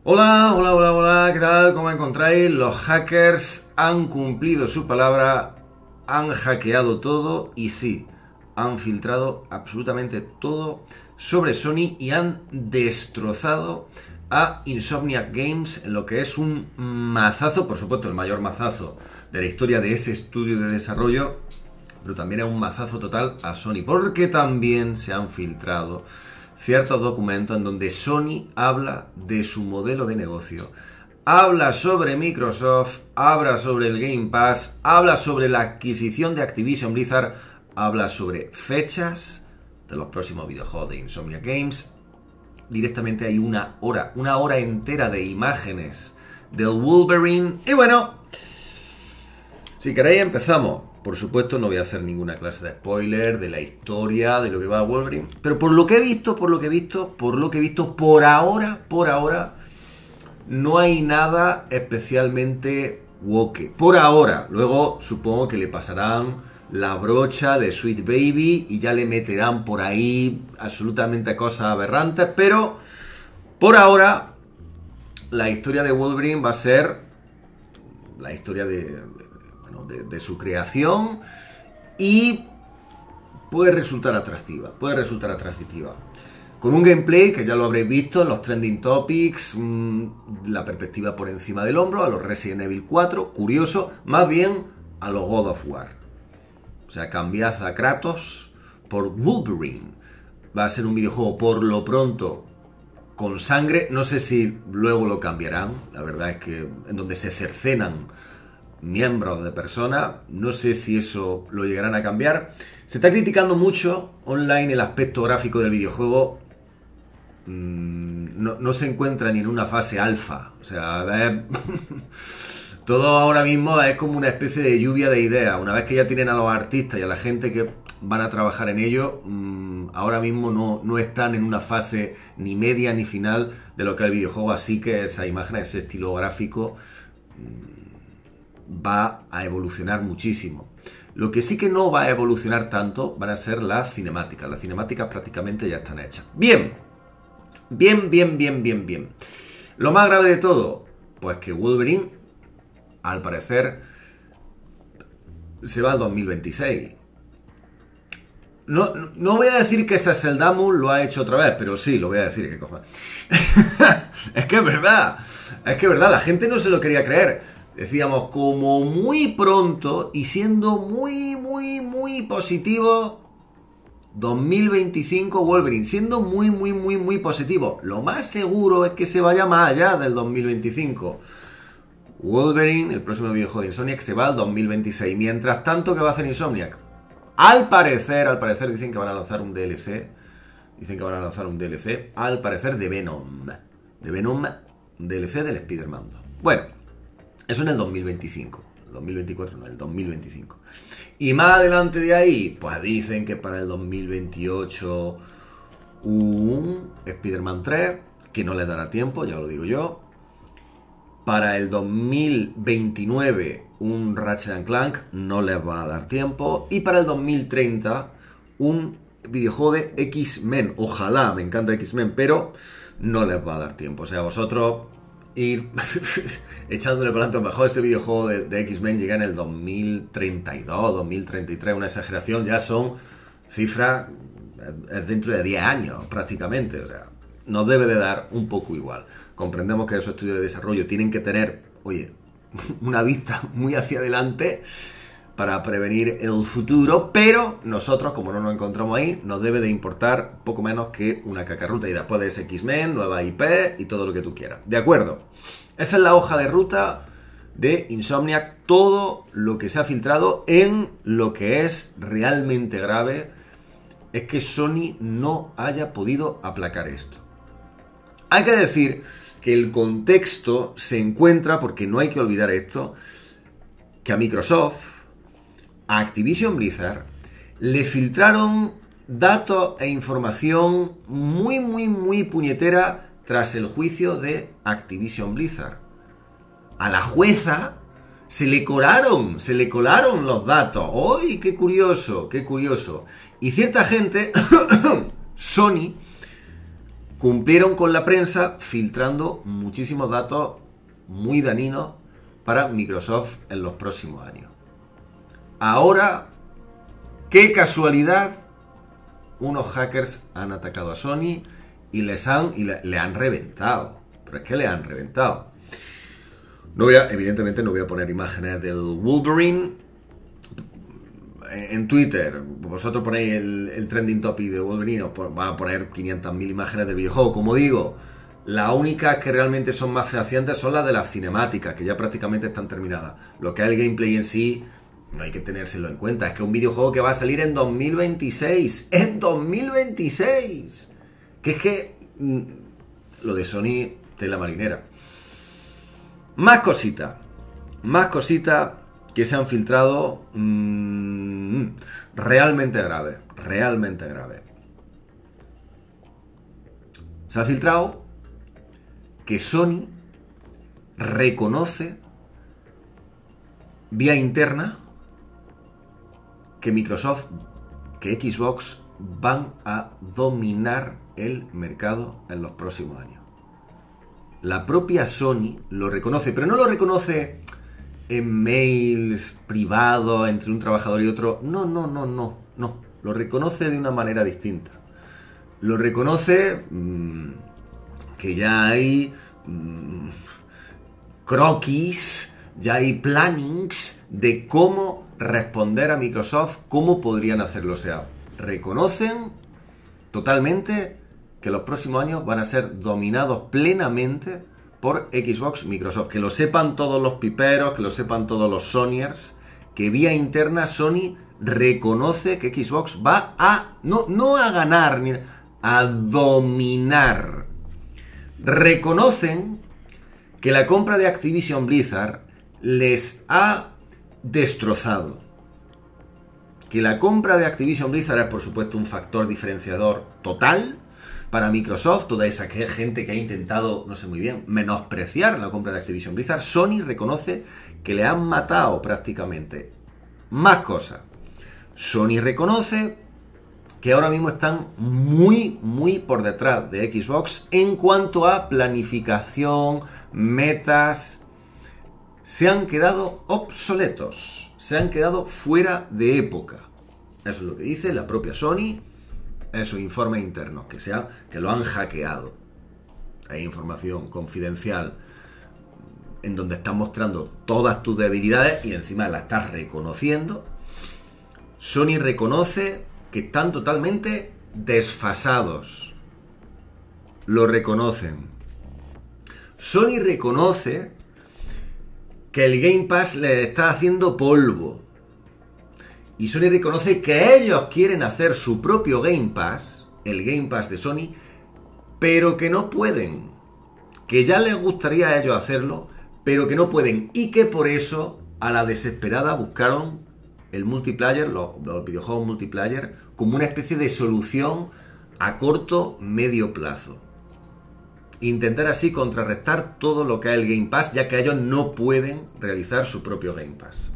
Hola, hola, hola, hola, ¿qué tal? ¿Cómo encontráis? Los hackers han cumplido su palabra, han hackeado todo y sí, han filtrado absolutamente todo sobre Sony y han destrozado a Insomniac Games en lo que es un mazazo, por supuesto el mayor mazazo de la historia de ese estudio de desarrollo, pero también es un mazazo total a Sony, porque también se han filtrado ciertos documentos en donde Sony habla de su modelo de negocio, habla sobre Microsoft, habla sobre el Game Pass, habla sobre la adquisición de Activision Blizzard, habla sobre fechas de los próximos videojuegos de Insomniac Games. Directamente hay una hora entera de imágenes del Wolverine. Y bueno, si queréis empezamos. Por supuesto no voy a hacer ninguna clase de spoiler de la historia, de lo que va a Wolverine. Pero por lo que he visto, por ahora, no hay nada especialmente woke. Por ahora. Luego supongo que le pasarán la brocha de Sweet Baby y ya le meterán por ahí absolutamente cosas aberrantes. Pero por ahora la historia de Wolverine va a ser la historia de su creación y puede resultar atractiva, con un gameplay que ya lo habréis visto en los trending topics, la perspectiva por encima del hombro, a los Resident Evil 4, curioso, más bien a los God of War. O sea, cambiad a Kratos por Wolverine. Va a ser un videojuego por lo pronto con sangre, no sé si luego lo cambiarán, la verdad es que en donde se cercenan miembros de personas, no sé si eso lo llegarán a cambiar. Se está criticando mucho online el aspecto gráfico del videojuego. No se encuentra ni en una fase alfa, o sea, todo ahora mismo es como una especie de lluvia de ideas. Una vez que ya tienen a los artistas y a la gente que van a trabajar en ello, ahora mismo no están en una fase ni media ni final de lo que es el videojuego, así que esa imagen, ese estilo gráfico va a evolucionar muchísimo. Lo que sí que no va a evolucionar tanto van a ser las cinemáticas. Las cinemáticas prácticamente ya están hechas. Bien. Lo más grave de todo, pues que Wolverine, al parecer, se va al 2026. No voy a decir que Sasseldamus lo ha hecho otra vez, pero sí, lo voy a decir. ¿Qué cojones? Es que es verdad, la gente no se lo quería creer. Decíamos, como muy pronto y siendo muy positivo, 2025 Wolverine, siendo muy positivo. Lo más seguro es que se vaya más allá del 2025. Wolverine, el próximo videojuego de Insomniac, se va al 2026. Mientras tanto, ¿qué va a hacer Insomniac? Al parecer dicen que van a lanzar un DLC. Al parecer de Venom. DLC del Spider-Man 2. Bueno, eso en el 2025. El 2024 no, el 2025. Y más adelante de ahí, pues dicen que para el 2028 un Spider-Man 3, que no les dará tiempo, ya lo digo yo. Para el 2029 un Ratchet & Clank, no les va a dar tiempo. Y para el 2030 un videojuego de X-Men. Ojalá, me encanta X-Men, pero no les va a dar tiempo. O sea, vosotros ir echándole por delante, a lo mejor ese videojuego de X-Men llega en el 2032, 2033, una exageración, ya son cifras dentro de 10 años prácticamente. O sea, nos debe de dar un poco igual. Comprendemos que esos estudios de desarrollo tienen que tener, una vista muy hacia adelante para prevenir el futuro, pero nosotros, como no nos encontramos ahí, nos debe de importar poco menos que una cacarruta. Y después de ese X-Men, nueva IP y todo lo que tú quieras. ¿De acuerdo? Esa es la hoja de ruta de Insomniac. Todo lo que se ha filtrado. En lo que es realmente grave es que Sony no haya podido aplacar esto. Hay que decir que el contexto se encuentra, porque no hay que olvidar esto, que a Microsoft, a Activision Blizzard, le filtraron datos e información muy puñetera tras el juicio de Activision Blizzard. A la jueza se le colaron los datos. ¡Uy, qué curioso! Y cierta gente, Sony, cumplieron con la prensa filtrando muchísimos datos muy dañinos para Microsoft en los próximos años. Ahora, qué casualidad, unos hackers han atacado a Sony y le han reventado. Pero es que le han reventado. Evidentemente no voy a poner imágenes del Wolverine. En Twitter, vosotros ponéis el trending topic de Wolverine, os van a poner 500.000 imágenes del videojuego. Como digo, las únicas que realmente son más fehacientes son las de las cinemáticas, que ya prácticamente están terminadas. Lo que es el gameplay en sí, no hay que tenérselo en cuenta. Es que es un videojuego que va a salir en 2026. ¡En 2026! Que es que lo de Sony, tela marinera. Más cositas que se han filtrado realmente graves. Se ha filtrado que Sony reconoce vía interna que Microsoft, que Xbox van a dominar el mercado en los próximos años. La propia Sony lo reconoce, pero no lo reconoce en mails privados entre un trabajador y otro. No. Lo reconoce de una manera distinta. Lo reconoce que ya hay croquis, ya hay plannings de cómo responder a Microsoft, cómo podrían hacerlo. O sea, reconocen totalmente que los próximos años van a ser dominados plenamente por Xbox Microsoft. Que lo sepan todos los piperos, que lo sepan todos los Sonyers, que vía interna Sony reconoce que Xbox va a, no a ganar, ni a dominar. Reconocen que la compra de Activision Blizzard les ha destrozado. Que la compra de Activision Blizzard es, por supuesto, un factor diferenciador total para Microsoft. Toda esa gente que ha intentado, no sé muy bien, menospreciar la compra de Activision Blizzard. Sony reconoce que le han matado prácticamente. Más cosas. Sony reconoce que ahora mismo están muy por detrás de Xbox en cuanto a planificación, metas. Se han quedado obsoletos, se han quedado fuera de época. Eso es lo que dice la propia Sony en sus informes internos, que lo han hackeado. Hay información confidencial en donde estás mostrando todas tus debilidades y encima las estás reconociendo. Sony reconoce que están totalmente desfasados. Lo reconocen. Sony reconoce que el Game Pass le está haciendo polvo. Y Sony reconoce que ellos quieren hacer su propio Game Pass, el Game Pass de Sony, pero que no pueden. Que ya les gustaría a ellos hacerlo, pero que no pueden. Y que por eso, a la desesperada, buscaron el multiplayer, los videojuegos multiplayer, como una especie de solución a corto, medio plazo. Intentar así contrarrestar todo lo que es el Game Pass, ya que ellos no pueden realizar su propio Game Pass.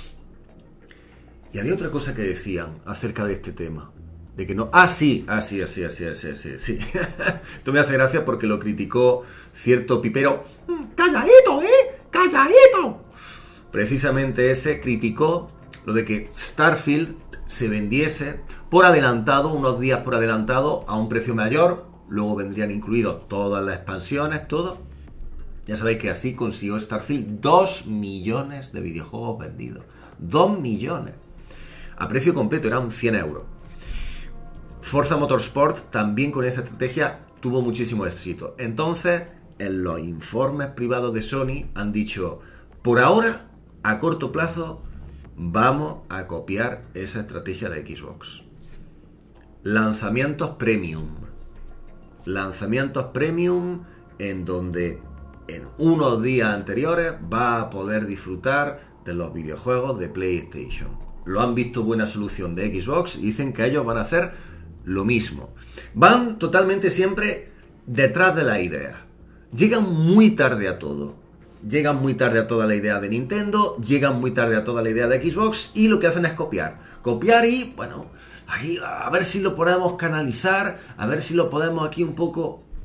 Y había otra cosa que decían acerca de este tema. De que no... sí. Esto me hace gracia porque lo criticó cierto pipero. ¡Calladito, ¡Calladito! Precisamente ese criticó lo de que Starfield se vendiese por adelantado, unos días por adelantado, a un precio mayor. Luego vendrían incluidos todas las expansiones, todo. Ya sabéis que así consiguió Starfield 2 millones de videojuegos vendidos. 2 millones. A precio completo, eran 100 euros. Forza Motorsport también con esa estrategia tuvo muchísimo éxito. Entonces, en los informes privados de Sony han dicho, por ahora, a corto plazo, vamos a copiar esa estrategia de Xbox. Lanzamientos premium. Lanzamientos premium en donde en unos días anteriores va a poder disfrutar de los videojuegos de PlayStation. Lo han visto buena solución de Xbox y dicen que ellos van a hacer lo mismo. Van totalmente siempre detrás de la idea. Llegan muy tarde a todo. Llegan muy tarde a toda la idea de Nintendo, llegan muy tarde a toda la idea de Xbox y lo que hacen es copiar. Copiar y, bueno, ahí a ver si lo podemos canalizar, a ver si lo podemos aquí un poco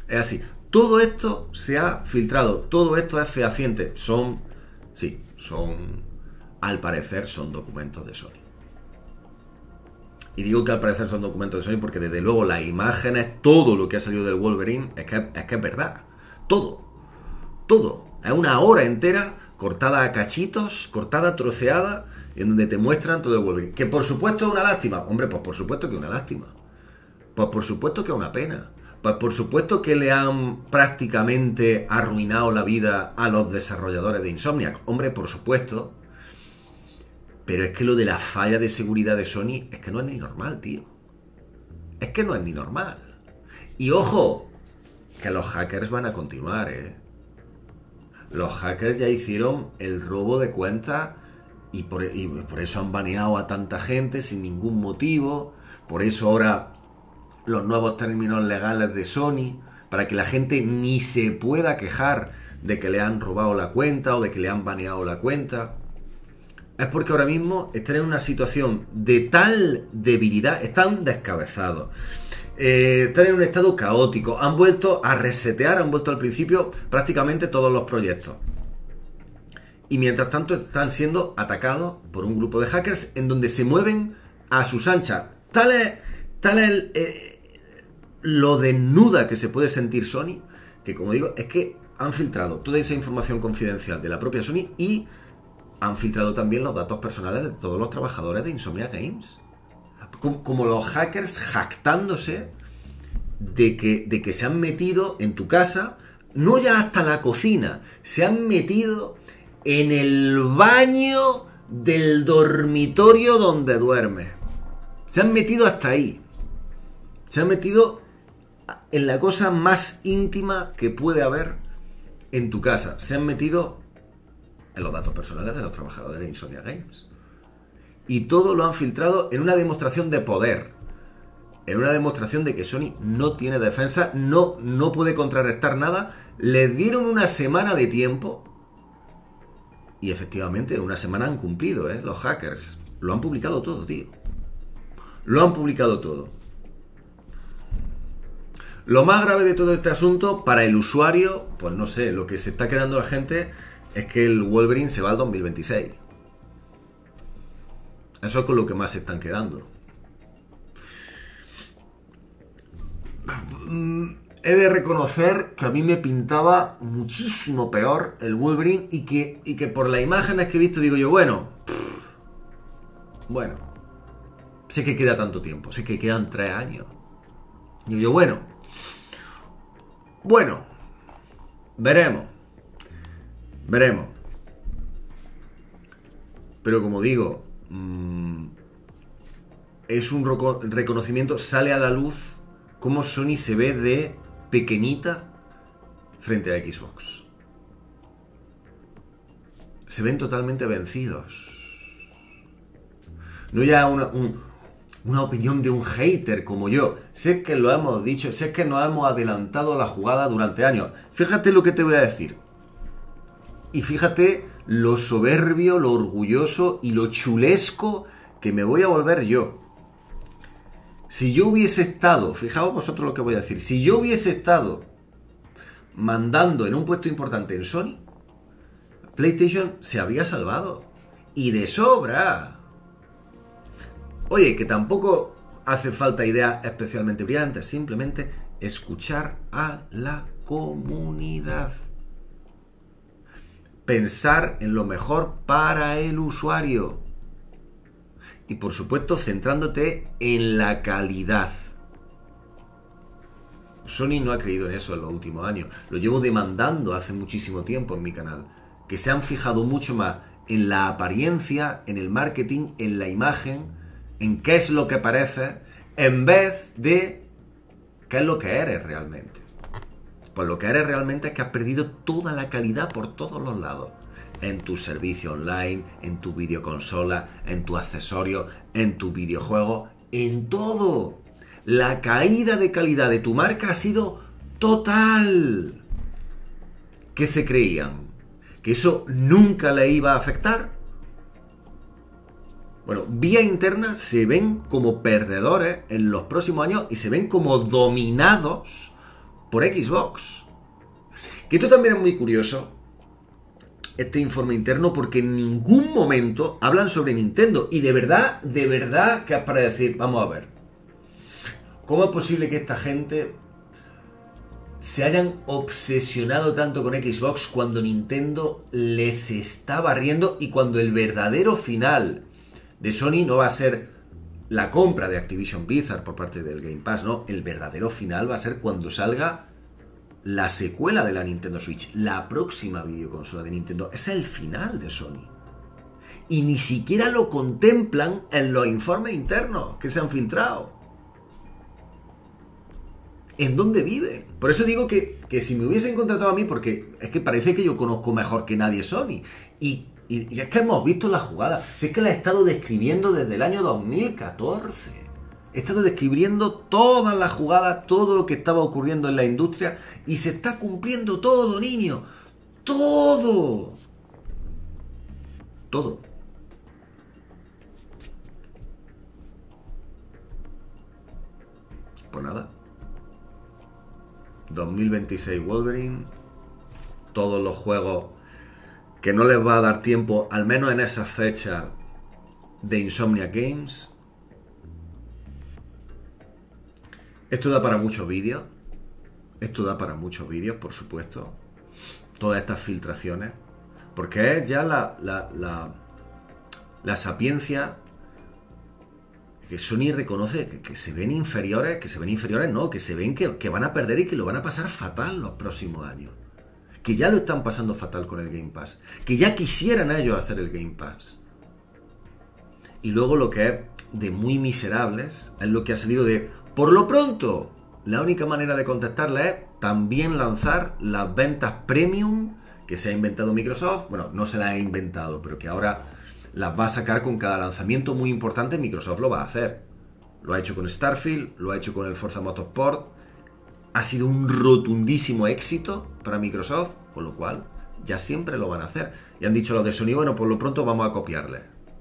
Es así. Todo esto se ha filtrado, todo esto es fehaciente. Al parecer son documentos de Sony. Y digo que al parecer son documentos de Sony porque desde luego las imágenes, todo lo que ha salido del Wolverine, es que es verdad. Todo. Es una hora entera cortada a cachitos, cortada, troceada, en donde te muestran todo el Wolverine. Que por supuesto es una lástima. Hombre, pues por supuesto que es una lástima. Pues por supuesto que es una pena. Pues por supuesto que le han prácticamente arruinado la vida a los desarrolladores de Insomniac. Hombre, por supuesto. Pero es que lo de la falla de seguridad de Sony es que no es ni normal, tío. Es que no es ni normal. Y ojo, que los hackers van a continuar, ¿eh? Los hackers ya hicieron el robo de cuentas y por eso han baneado a tanta gente sin ningún motivo. Por eso ahora los nuevos términos legales de Sony, para que la gente ni se pueda quejar de que le han robado la cuenta o de que le han baneado la cuenta. Es porque ahora mismo están en una situación de tal debilidad, están descabezados, están en un estado caótico, han vuelto a resetear, han vuelto al principio prácticamente todos los proyectos. Y mientras tanto están siendo atacados por un grupo de hackers en donde se mueven a sus anchas. Tal es lo desnuda que se puede sentir Sony, que como digo, es que han filtrado toda esa información confidencial de la propia Sony y han filtrado también los datos personales de todos los trabajadores de Insomniac Games. Como los hackers jactándose de que se han metido en tu casa, no ya hasta la cocina, se han metido en el baño del dormitorio donde duermes. Se han metido hasta ahí. Se han metido en la cosa más íntima que puede haber en tu casa. Se han metido en los datos personales de los trabajadores de Insomniac Games. Y todo lo han filtrado en una demostración de poder. En una demostración de que Sony no tiene defensa, no puede contrarrestar nada. Les dieron una semana de tiempo. Y efectivamente en una semana han cumplido, los hackers. Lo han publicado todo, tío. Lo han publicado todo. Lo más grave de todo este asunto, para el usuario, pues no sé, lo que se está quedando la gente es que el Wolverine se va al 2026. Eso es con lo que más se están quedando. He de reconocer que a mí me pintaba muchísimo peor el Wolverine y que por las imágenes que he visto digo yo, bueno, sé que queda tanto tiempo, sé que quedan 3 años. Digo yo, bueno, veremos. Pero como digo, es un reconocimiento, sale a la luz cómo Sony se ve de pequeñita frente a Xbox. Se ven totalmente vencidos. No ya una opinión de un hater como yo. Sé que lo hemos dicho, sé que nos hemos adelantado a la jugada durante años. Fíjate lo que te voy a decir. Y fíjate lo soberbio, lo orgulloso y lo chulesco que me voy a volver yo. Si yo hubiese estado, fijaos vosotros lo que voy a decir, si yo hubiese estado mandando en un puesto importante en Sony, PlayStation se habría salvado. Y de sobra. Oye, que tampoco hace falta ideas especialmente brillantes, simplemente escuchar a la comunidad. Pensar en lo mejor para el usuario. Y por supuesto centrándote en la calidad. Sony no ha creído en eso en los últimos años. Lo llevo demandando hace muchísimo tiempo en mi canal. Que se han fijado mucho más en la apariencia, en el marketing, en la imagen, en qué es lo que parece, en vez de qué es lo que eres realmente. Pues lo que eres realmente es que has perdido toda la calidad por todos los lados. En tu servicio online, en tu videoconsola, en tu accesorio, en tu videojuego, en todo. La caída de calidad de tu marca ha sido total. ¿Qué se creían? ¿Que eso nunca le iba a afectar? Bueno, vía interna se ven como perdedores en los próximos años y se ven como dominados por Xbox. Que esto también es muy curioso, este informe interno, porque en ningún momento hablan sobre Nintendo. Y de verdad, que es para decir, vamos a ver, ¿cómo es posible que esta gente se hayan obsesionado tanto con Xbox cuando Nintendo les está barriendo y cuando el verdadero final de Sony no va a ser la compra de Activision Blizzard por parte del Game Pass, no? El verdadero final va a ser cuando salga la secuela de la Nintendo Switch, la próxima videoconsola de Nintendo. Ese es el final de Sony. Y ni siquiera lo contemplan en los informes internos que se han filtrado. ¿En dónde viven? Por eso digo que si me hubiesen contratado a mí, porque es que parece que yo conozco mejor que nadie Sony. Y es que hemos visto la jugada. Si es que la he estado describiendo desde el año 2014. He estado describiendo todas las jugadas, todo lo que estaba ocurriendo en la industria. Y se está cumpliendo todo, niño. Todo. Todo. Pues nada. 2026 Wolverine. Todos los juegos que no les va a dar tiempo, al menos en esa fecha, de Insomniac Games. Esto da para muchos vídeos. Esto da para muchos vídeos, por supuesto. Todas estas filtraciones. Porque es ya la sapiencia que Sony reconoce que se ven inferiores, no, que se ven que van a perder y que lo van a pasar fatal los próximos años. Que ya lo están pasando fatal con el Game Pass. Que ya quisieran ellos hacer el Game Pass. Y luego lo que es de muy miserables es lo que ha salido de... Por lo pronto, la única manera de contestarla es también lanzar las ventas premium que se ha inventado Microsoft. Bueno, no se las ha inventado, pero que ahora las va a sacar con cada lanzamiento muy importante. Microsoft lo va a hacer. Lo ha hecho con Starfield, lo ha hecho con el Forza Motorsport. Ha sido un rotundísimo éxito para Microsoft, con lo cual ya siempre lo van a hacer. Y han dicho los de Sony, bueno, por lo pronto vamos a copiarle.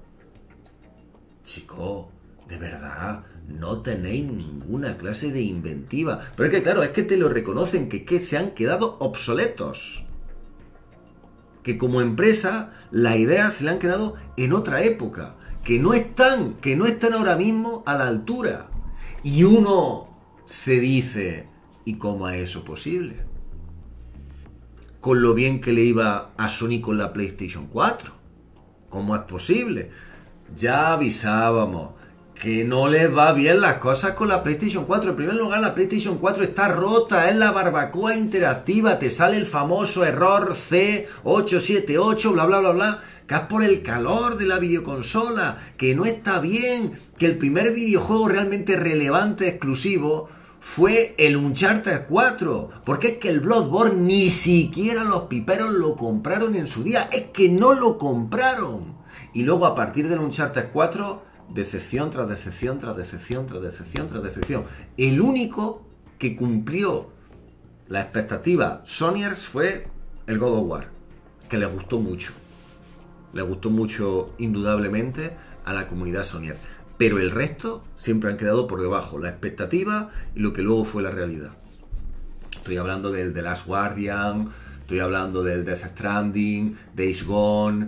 Chico, de verdad, no tenéis ninguna clase de inventiva. Pero es que claro, es que te lo reconocen, que se han quedado obsoletos. Que como empresa, las ideas se le han quedado en otra época. Que no están ahora mismo a la altura. Y uno se dice, ¿y cómo es eso posible? Con lo bien que le iba a Sony con la PlayStation 4. ¿Cómo es posible? Ya avisábamos que no les va bien las cosas con la PlayStation 4. En primer lugar, la PlayStation 4 está rota, es la barbacoa interactiva, te sale el famoso error C878, bla bla bla bla, que es por el calor de la videoconsola, que no está bien, que el primer videojuego realmente relevante, exclusivo, fue el Uncharted 4, porque es que el Bloodborne ni siquiera los piperos lo compraron en su día, es que no lo compraron. Y luego a partir del Uncharted 4, decepción tras decepción, tras decepción, tras decepción, tras decepción. El único que cumplió la expectativa Sonyers fue el God of War, que les gustó mucho. Les gustó mucho, indudablemente, a la comunidad Sonyers. Pero el resto siempre han quedado por debajo, la expectativa y lo que luego fue la realidad. Estoy hablando del The Last Guardian, estoy hablando del Death Stranding, Days Gone,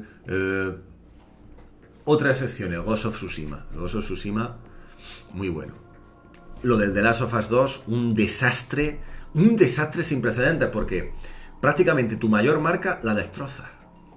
otra excepción, el Ghost of Tsushima. El Ghost of Tsushima, muy bueno. Lo del The Last of Us 2, un desastre sin precedentes, porque prácticamente tu mayor marca la destroza.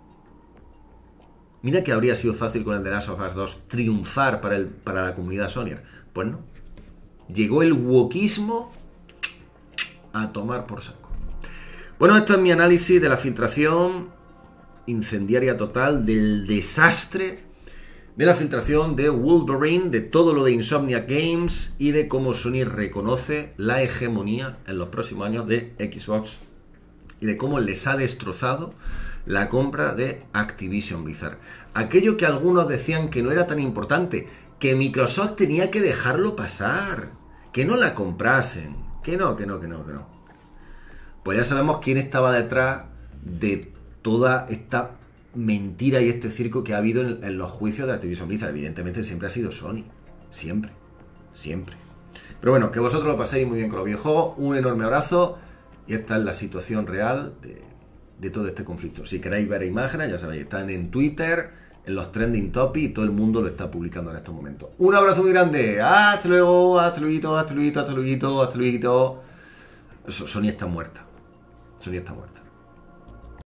Mira que habría sido fácil con el The Last of Us 2 triunfar para la comunidad Sony. Pues no. Llegó el wokismo a tomar por saco. Bueno, esto es mi análisis de la filtración incendiaria total, del desastre de la filtración de Wolverine, de todo lo de Insomniac Games y de cómo Sony reconoce la hegemonía en los próximos años de Xbox y de cómo les ha destrozado la compra de Activision Blizzard. Aquello que algunos decían que no era tan importante, que Microsoft tenía que dejarlo pasar, que no la comprasen, que no. Pues ya sabemos quién estaba detrás de toda esta mentira y este circo que ha habido en los juicios de Activision Blizzard. Evidentemente siempre ha sido Sony, siempre. Pero bueno, que vosotros lo paséis muy bien con los videojuegos. Un enorme abrazo Y esta es la situación real de todo este conflicto. Si queréis ver imágenes, ya sabéis, están en Twitter, en los trending topics, y todo el mundo lo está publicando en estos momentos. Un abrazo muy grande. Hasta luego, hasta luego, hasta luego, hasta luego, hasta luego. Sonia está muerta. Sonia está muerta.